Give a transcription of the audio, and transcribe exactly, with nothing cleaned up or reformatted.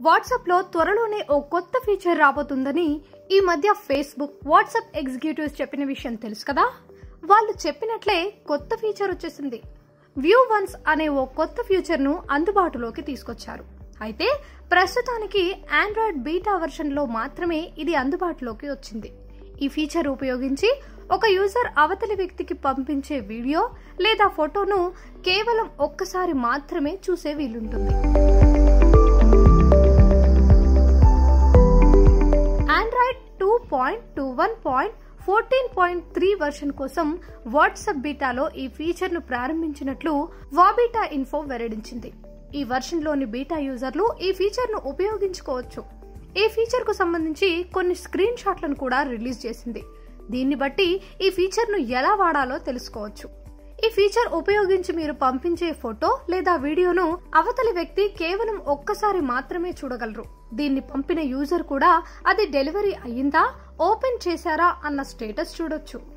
WhatsApp లో త్వరలోనే ఓ కొత్త ఫీచర్ రాబోతుందని ఈ మధ్య ఫేస్బుక్, వాట్సాప్ ఎగ్జిక్యూటివ్స్ చెప్పిన విషయం తెలుసు కదా. వాళ్ళు చెప్పినట్లే కొత్త ఫీచర్ వచ్చేసింది. వ్యూ వన్స్ అనే ఓ కొత్త ఫీచర్ ను అందుబాటులోకి తీసుకొచ్చారు. అయితే ప్రస్తుతానికి ఆండ్రాయిడ్ బీటా వర్షన్ లో మాత్రమే ఇది అందుబాటులోకి వచ్చింది. ఈ ఫీచర్ ఉపయోగించి ఒక యూజర్ అవతలి వ్యక్తికి పంపించే వీడియో లేదా ఫోటోను కేవలం ఒక్కసారి మాత్రమే చూసే వీలుంటుంది. Android two point two one point fourteen point three version కోసం వాట్సాప్ బీటాలో ఈ ఫీచర్ ను ప్రారంభించినట్లు వాబీటా ఇన్ఫో వెల్లడించింది. ఈ వర్షన్ లోని బీటా యూజర్లు ఈ ఫీచర్ ను ఉపయోగించుకోవచ్చు. ఈ ఫీచర్ కు సంబంధించి కొన్ని స్క్రీన్ షాట్లను కూడా రిలీజ్ చేసింది. దీన్ని బట్టి ఈ ఫీచర్ ను ఎలా వాడాలో తెలుసుకోవచ్చు. ఈ ఫీచర్ ఉపయోగించి మీరు పంపించే ఫోటో లేదా వీడియోను అవతలి వ్యక్తి కేవలం ఒక్కసారి మాత్రమే చూడగలరు. దీన్ని పంపిన యూజర్ కూడా అది డెలివరీ అయ్యిందా, ఓపెన్ చేశారా అన్న స్టేటస్ చూడొచ్చు.